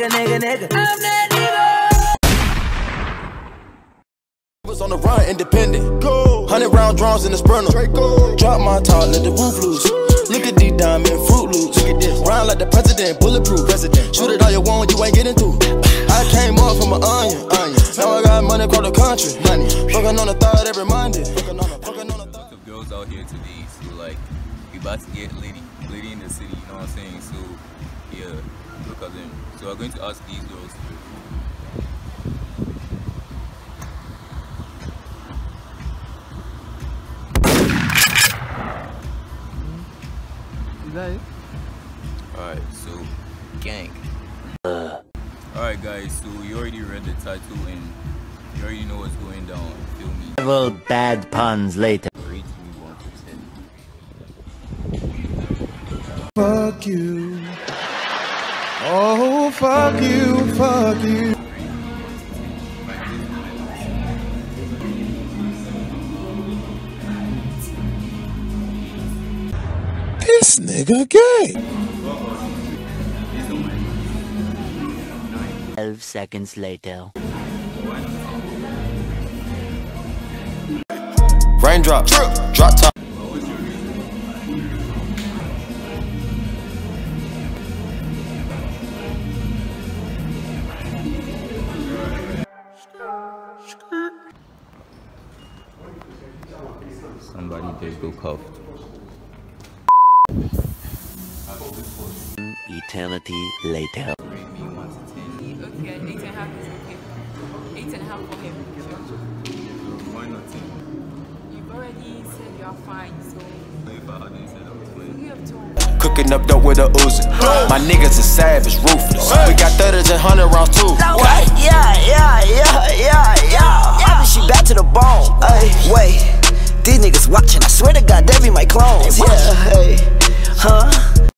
nigga. I'm that nigga. Was on the run, independent. Go. 100-round drums in the sprinter. Drop my top, let the roof loose. Look at these diamond Fruit Loops. Look at this. Round like the president, bulletproof. Shoot it all you want, you ain't getting through. I came up from an onion. Now I got money across the country. Fucking on the third every Monday. Lots of girls out here today, so like we about to get litty in the city. You know what I'm saying? So yeah, look at them. So we're going to ask these girls. Is that it? Alright, so gang. Alright guys, so you already read the title and you already know what's going down. Feel me? Several bad puns later. Rate me 1 to 10. Fuck you. Oh, fuck you, fuck you. This nigga gay. 12 seconds later. Raindrop, drop top. Somebody just go cuffed. Eternity later. Rate me 1 to 10. Okay, 8.5 is okay. 8.5 for him. Sure. Why not 10? You've already said you're fine, so If I hadn't said I was playing. you have to. Cooking up dope with a Uzi. My niggas are savage, ruthless. We got 30s and 100 rounds too. Yeah. I think she back to the bone. Ay, wait, these niggas watching. I swear to God, they be my clones. Yeah, hey, huh?